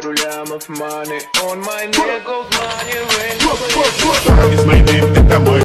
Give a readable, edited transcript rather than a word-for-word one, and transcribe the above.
пару лямов money. On my neck goes money rain.